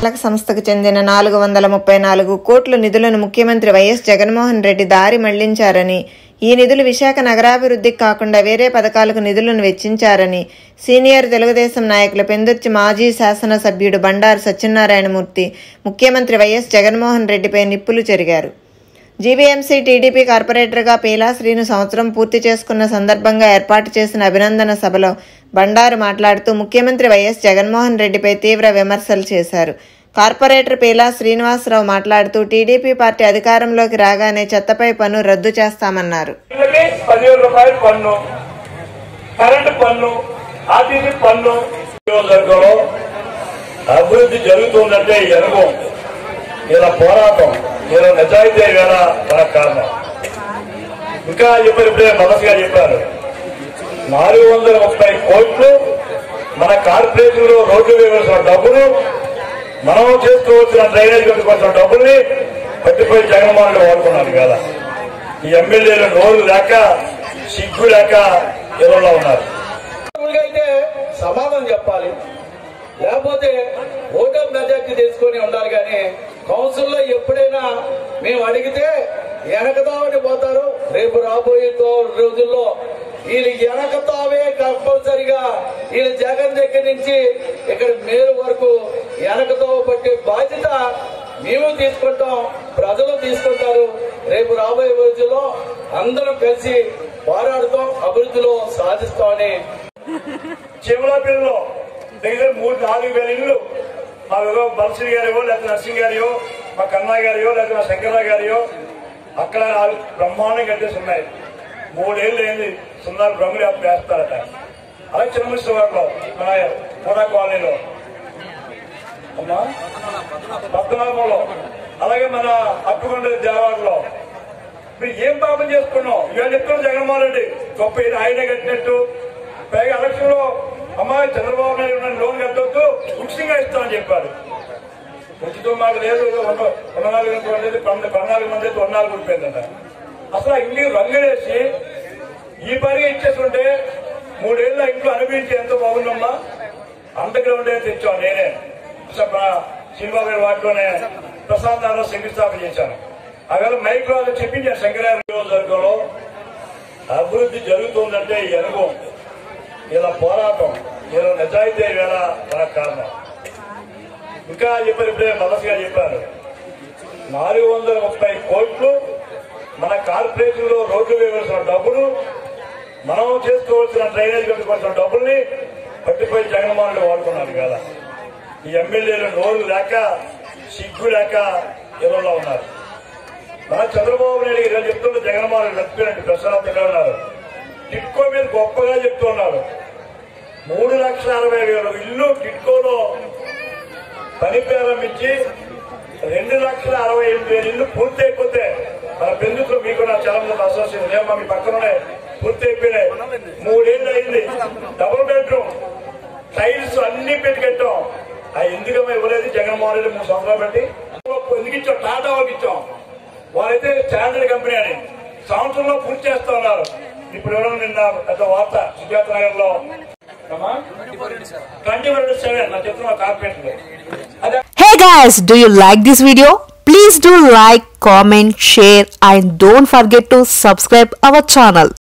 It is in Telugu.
సంస్థకు చెందిన 434 కోట్ల నిధులను ముఖ్యమంత్రి వైఎస్ జగన్మోహన్ రెడ్డి దారి మళ్లించారని, ఈ నిధులు విశాఖ నగరాభివృద్ధికి కాకుండా వేరే పథకాలకు నిధులను వెచ్చించారని సీనియర్ తెలుగుదేశం నాయకులు పెందుర్తి మాజీ శాసనసభ్యుడు బండారు సత్యనారాయణమూర్తి ముఖ్యమంత్రి వైఎస్ జగన్మోహన్ రెడ్డిపై నిప్పులు చెరిగారు. జీవీఎంసీ టీడీపీ కార్పొరేటర్గా పీలా శ్రీను సంవత్సరం పూర్తి చేసుకున్న సందర్భంగా ఏర్పాటు చేసిన అభినందన సభలో బండారు మాట్లాడుతూ ముఖ్యమంత్రి వైఎస్ జగన్మోహన్ రెడ్డిపై తీవ్ర విమర్శలు చేశారు. కార్పొరేటర్ పీలా శ్రీనివాసరావు మాట్లాడుతూ టీడీపీ పార్టీ అధికారంలోకి రాగానే చెత్తపై పన్ను రద్దు చేస్తామన్నారు. అభివృద్ధి జరుగుతుందంటే ఇలా పోరాటం నేను నిజాయితీ వేళ మన కారణం. ఇంకా ఇప్పుడే మనస్ గారు చెప్పారు, 430 కోట్లు మన కార్పొరేషన్ లో రోడ్లు వేయవలసిన డబ్బులు, మనం చేసుకోవాల్సిన డ్రైనేజ్ కట్టుకోవాల్సిన డబ్బుల్ని పట్టిపోయి జగన్మోహన్ రెడ్డి వాడుకున్నారు కదా. ఈ ఎమ్మెల్యేలు నోరు లేక సిగ్గు లేక ఎవరిలో ఉన్నారు. అయితే సమాధానం చెప్పాలి, లేకపోతే ఓటర్ మెజార్టీ తెలుసుకొని ఉండాలి. కానీ కౌన్సిల్లో ఎప్పుడైనా మేము అడిగితే వెనకదావని పోతారు. రేపు రాబోయే రోజుల్లో వీళ్ళు వెనకతావే కంపల్సరిగా వీళ్ళు జగన్ దగ్గర నుంచి ఇక్కడ మేలు వరకు వెనకతావ పట్టే బాధ్యత మేము తీసుకుంటాం, ప్రజలు తీసుకుంటారు. రేపు రాబోయే రోజుల్లో అందరం కలిసి పోరాడుతాం, అభివృద్ధిలో సాధిస్తామని. చివరిలో దగ్గర 3-4 వేల ఇళ్ళు మా బల్సిరి గారియో లేకపోతే నర్సింగ్ గారియో, మా కన్నా గారియో లేకపోతే మా శంకర్రావు గారియో అక్కడ బ్రహ్మాండం కట్టేసి ఉన్నాయి. 3 ఏళ్ళు అయింది సున్నాలు బ్రహ్మలు వేస్తారట. అలాగే చిన్నమిశ్వరంలో మన కోడా కాలనీలో, అమ్మా పద్మనాభంలో, అలాగే మన అప్పుకొండ దేవాడలో మీరు ఏం పాపం చేసుకున్నాం? ఇవాళ చెప్తున్నాం జగన్మోహన్ రెడ్డి గొప్ప ఆయనే కట్టినట్టు. పైగా ఎలక్షన్ లో అమ్మాయి చంద్రబాబు నాయుడు లోన్ కట్టొద్దు ఉచితంగా ఇస్తామని చెప్పారు. ఉచితం మాకు లేదు, 14 మంది అయితే 14 రూపాయలంట. అసలు ఇంటికి రంగులేసి ఈ పని ఇచ్చేస్తుంటే 3 ఏళ్ళ ఇంట్లో అనిపించి ఎంతో బాగుందమ్మా. అండర్ గ్రౌండ్ తెచ్చాం నేనే. సినిమా గారి వాటిలోనే ప్రసాద్ నగర్ శంకుస్థాపన చేశాను. అక్కడ మైక్రో చెప్పించాను శంకరాచార్య నియోజకవర్గంలో అభివృద్ధి జరుగుతుందంటే ఇలా పోరాటం నేను నిజాయితీ వేళ మన కారణం. ఇంకా ఇప్పుడే మనస్ గారు చెప్పారు, 430 కోట్లు మన కార్పొరేషన్ లో రోడ్లు వేయవలసిన డబ్బులు, మనం చేసుకోవాల్సిన డ్రైనేజ్ కట్టుకోవాల్సిన డబ్బుల్ని పట్టిపోయి జగన్మోహన్ రెడ్డి వాడుకున్నారు కదా. ఈ ఎమ్మెల్యేలు నోరు లేక సిగ్గు లేక ఎవరిలో ఉన్నారు. మన చంద్రబాబు నాయుడు గారు చెప్తుంటే జగన్మోహన్ రెడ్డి వెళ్తున్నట్టు ప్రశాంతంగా ఉన్నారు. టిట్కో మీద గొప్పగా చెప్తున్నారు. 3,60,000 ఇల్లు టిట్కోలో పని ప్రారంభించి 2,68,000 ఇల్లు పూర్తి అయిపోతే మన బెందుకు మీకు నా చాలా మంది అసోసియేషన్ ఏమో మీ పక్కనే పూర్తి అయిపోయినాయి. 3 ఏళ్ళు అయింది. డబుల్ బెడ్రూమ్ టైల్స్ అన్ని పెట్టి కట్టాం. ఎందుకమ్మా ఇవ్వలేదు జగన్మోహన్ రెడ్డి 3 సంవత్సరాలు బట్టి? ఎందుకు ఇచ్చాం? టాటా వాళ్ళకి ఇచ్చాం. వాళ్ళైతే స్టాండర్డ్ కంపెనీ అని సంవత్సరంలో పూర్తి చేస్తా ఉన్నారు. ఇప్పుడు ఎవరో నిన్న పెద్ద వార్త సుజాత నగర్ లో 24/7 నా చెప్తున్నా corporation. Hey guys, do you like this video? Please do like, comment, share and don't forget to subscribe our channel.